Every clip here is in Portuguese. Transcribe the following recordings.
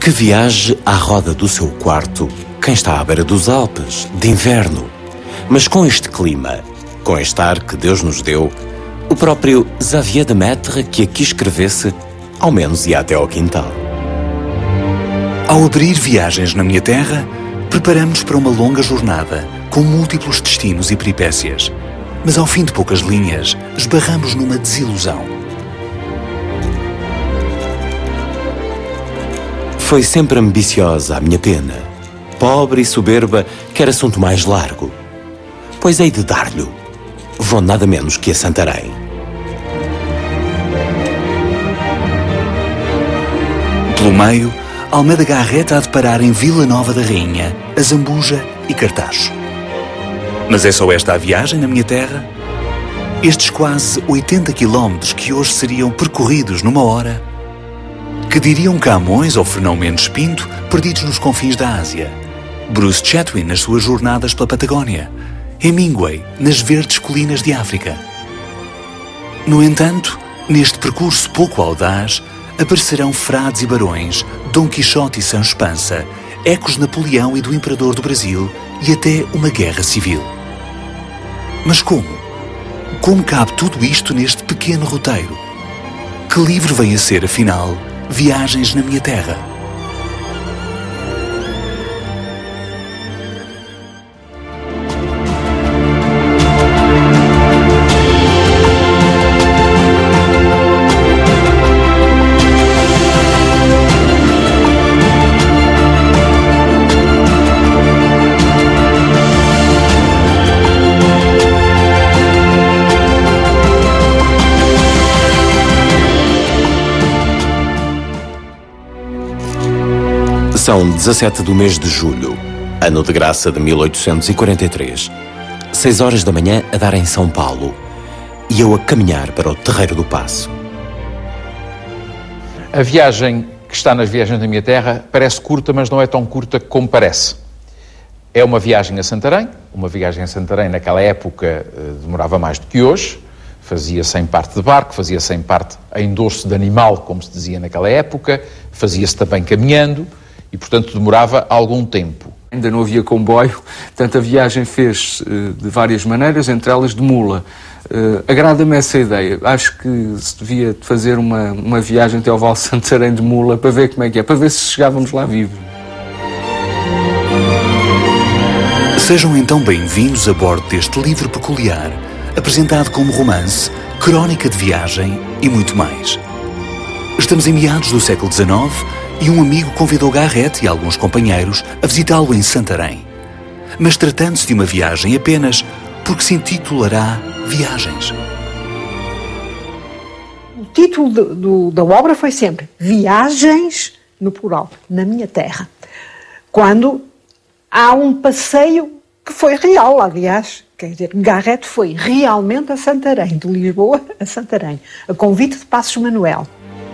Que viaje à roda do seu quarto quem está à beira dos Alpes, de inverno. Mas com este clima, com este ar que Deus nos deu, o próprio Xavier de Maistre, que aqui escrevesse, ao menos ia até ao quintal. Ao abrir Viagens na Minha Terra, preparamos-nos para uma longa jornada, com múltiplos destinos e peripécias. Mas ao fim de poucas linhas, esbarramos numa desilusão. Foi sempre ambiciosa a minha pena. Pobre e soberba, quer assunto mais largo. Pois hei de dar-lhe. Vou nada menos que a Santarém. Pelo meio, Almeida Garrett há de parar em Vila Nova da Rainha, Azambuja e Cartacho. Mas é só esta a viagem na minha terra? Estes quase 80 quilómetros que hoje seriam percorridos numa hora? Que diriam Camões ou Fernão Mendes Pinto, perdidos nos confins da Ásia? Bruce Chatwin nas suas jornadas pela Patagónia? Hemingway nas verdes colinas de África? No entanto, neste percurso pouco audaz, aparecerão frades e barões, Dom Quixote e Sancho Panza, ecos de Napoleão e do Imperador do Brasil e até uma guerra civil. Mas como? Como cabe tudo isto neste pequeno roteiro? Que livro vem a ser, afinal, Viagens na Minha Terra? São 17 do mês de julho, ano de graça de 1843. 6 horas da manhã a dar em São Paulo e eu a caminhar para o Terreiro do Paço. A viagem que está nas Viagens da Minha Terra parece curta, mas não é tão curta como parece. É uma viagem a Santarém. Uma viagem a Santarém naquela época demorava mais do que hoje. Fazia-se em parte de barco, fazia-se em parte em dorso de animal, como se dizia naquela época. Fazia-se também caminhando. E, portanto, demorava algum tempo. Ainda não havia comboio, portanto a viagem fez-se de várias maneiras, entre elas de mula. Agrada-me essa ideia. Acho que se devia fazer uma viagem até ao Val Santarém de mula para ver como é que é, para ver se chegávamos lá vivos. Sejam então bem-vindos a bordo deste livro peculiar, apresentado como romance, crónica de viagem e muito mais. Estamos em meados do século XIX e um amigo convidou Garrett e alguns companheiros a visitá-lo em Santarém. Mas tratando-se de uma viagem apenas, porque se intitulará Viagens. O título da obra foi sempre Viagens, no plural, na minha terra. Quando há um passeio que foi real, aliás. Quer dizer, Garrett foi realmente a Santarém, de Lisboa a Santarém, a convite de Passos Manuel.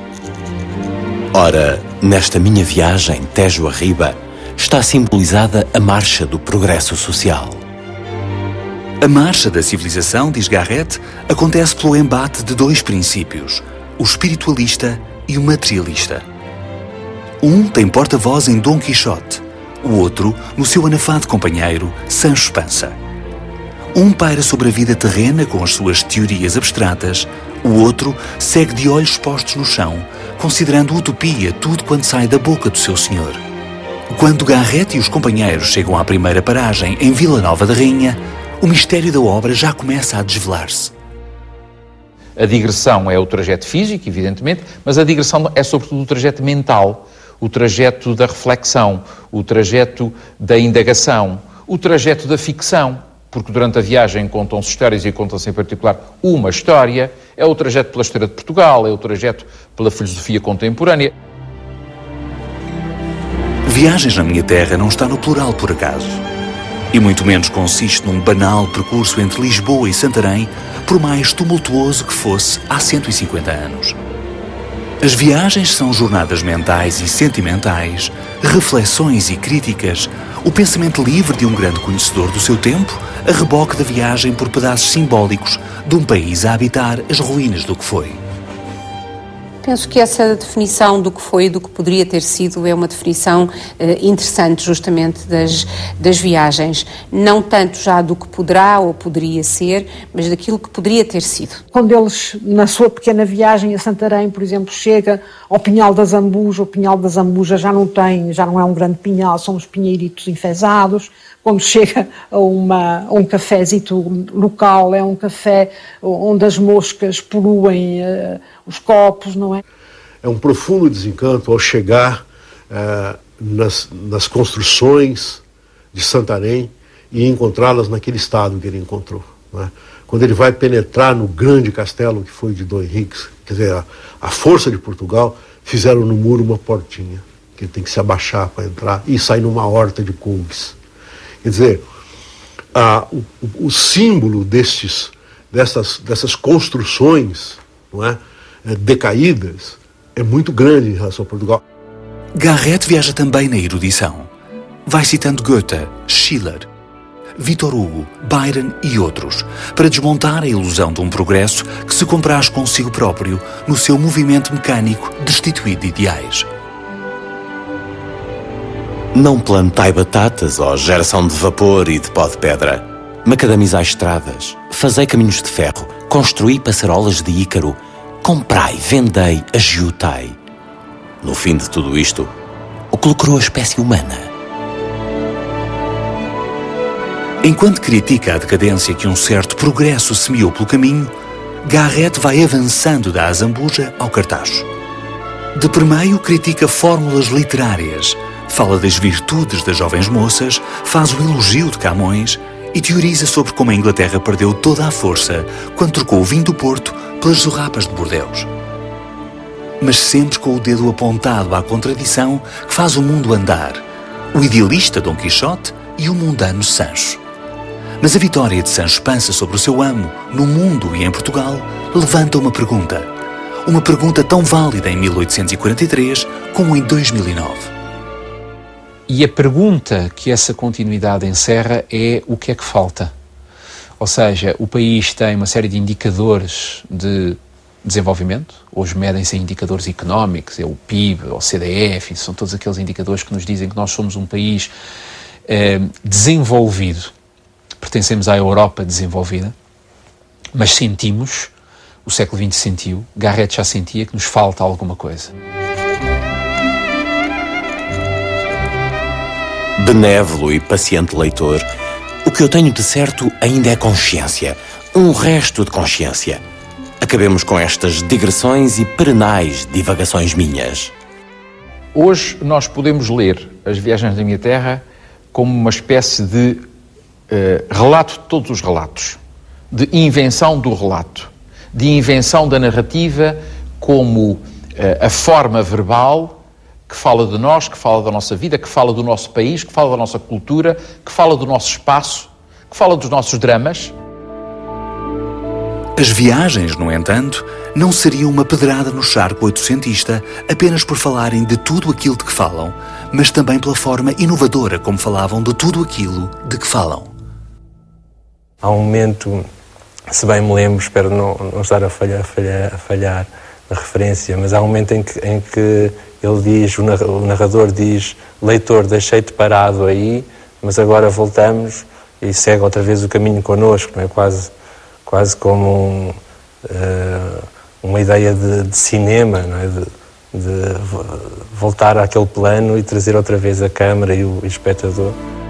Ora, nesta minha viagem, Tejo arriba, está simbolizada a marcha do progresso social. A marcha da civilização, diz Garrett, acontece pelo embate de dois princípios, o espiritualista e o materialista. Um tem porta-voz em Dom Quixote, o outro no seu anafado companheiro, Sancho Panza. Um paira sobre a vida terrena com as suas teorias abstratas, o outro segue de olhos postos no chão, considerando utopia tudo quanto sai da boca do seu senhor. Quando Garrett e os companheiros chegam à primeira paragem em Vila Nova da Rainha, o mistério da obra já começa a desvelar-se. A digressão é o trajeto físico, evidentemente, mas a digressão é sobretudo o trajeto mental, o trajeto da reflexão, o trajeto da indagação, o trajeto da ficção. Porque durante a viagem contam-se histórias e conta-se em particular uma história, é o trajeto pela história de Portugal, é o trajeto pela filosofia contemporânea. Viagens na Minha Terra não está no plural por acaso. E muito menos consiste num banal percurso entre Lisboa e Santarém, por mais tumultuoso que fosse há 150 anos. As viagens são jornadas mentais e sentimentais, reflexões e críticas, o pensamento livre de um grande conhecedor do seu tempo, a reboque da viagem por pedaços simbólicos de um país a habitar as ruínas do que foi. Penso que essa definição do que foi e do que poderia ter sido é uma definição interessante, justamente, das viagens. Não tanto já do que poderá ou poderia ser, mas daquilo que poderia ter sido. Quando eles, na sua pequena viagem a Santarém, por exemplo, chega ao Pinhal da Zambuja, o Pinhal da Zambuja já não é um grande pinhal, são os pinheiritos enfesados. Quando chega a um cafezito local, é um café onde as moscas poluem os copos, não é? É um profundo desencanto ao chegar nas construções de Santarém e encontrá-las naquele estado que ele encontrou, não é? Quando ele vai penetrar no grande castelo que foi de Dom Henriques, quer dizer, a força de Portugal, fizeram no muro uma portinha, que ele tem que se abaixar para entrar e sair numa horta de couves. Quer dizer, o símbolo dessas construções, não é, decaídas é muito grande em relação a Portugal. Garrett viaja também na erudição. Vai citando Goethe, Schiller, Victor Hugo, Byron e outros, para desmontar a ilusão de um progresso que se compraz consigo próprio no seu movimento mecânico destituído de ideais. Não plantai batatas, ó geração de vapor e de pó de pedra. Macadamizai estradas, fazei caminhos de ferro, construí passarolas de Ícaro, comprai, vendei, agiotai. No fim de tudo isto, o que lucrou a espécie humana? Enquanto critica a decadência que um certo progresso semeou pelo caminho, Garrett vai avançando da Azambuja ao Cartacho. De permeio critica fórmulas literárias, fala das virtudes das jovens moças, faz o elogio de Camões e teoriza sobre como a Inglaterra perdeu toda a força quando trocou o vinho do Porto pelas zorrapas de Bordeus. Mas sempre com o dedo apontado à contradição que faz o mundo andar, o idealista Dom Quixote e o mundano Sancho. Mas a vitória de Sancho Panza sobre o seu amo, no mundo e em Portugal, levanta uma pergunta tão válida em 1843 como em 2009. E a pergunta que essa continuidade encerra é o que é que falta? Ou seja, o país tem uma série de indicadores de desenvolvimento, hoje medem-se em indicadores económicos, é o PIB, o CDF, são todos aqueles indicadores que nos dizem que nós somos um país desenvolvido, pertencemos à Europa desenvolvida, mas sentimos, o século XX sentiu, Garrett já sentia que nos falta alguma coisa. Benévolo e paciente leitor, o que eu tenho de certo ainda é consciência, um resto de consciência. Acabemos com estas digressões e perenais divagações minhas. Hoje nós podemos ler As Viagens da Minha Terra como uma espécie de relato de todos os relatos, de invenção do relato, de invenção da narrativa como a forma verbal que fala de nós, que fala da nossa vida, que fala do nosso país, que fala da nossa cultura, que fala do nosso espaço, que fala dos nossos dramas. As viagens, no entanto, não seriam uma pedrada no charco oitocentista apenas por falarem de tudo aquilo de que falam, mas também pela forma inovadora como falavam de tudo aquilo de que falam. Há um momento, se bem me lembro, espero não estar a falhar na referência, mas há um momento em que ele diz, o narrador diz: leitor, deixei-te parado aí, mas agora voltamos e segue outra vez o caminho connosco, não é? Quase como uma ideia de cinema, não é? De voltar àquele plano e trazer outra vez a câmara e o espectador.